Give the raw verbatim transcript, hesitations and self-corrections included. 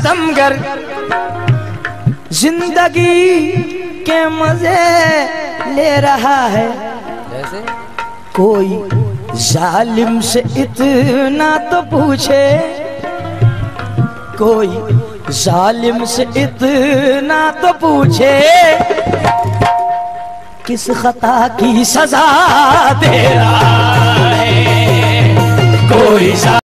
सितमगर जिंदगी के मजे ले रहा है। जैसे कोई जालिम से इतना तो पूछे, कोई जालिम से इतना तो पूछे, किस खता की सजा दे रहा है कोई।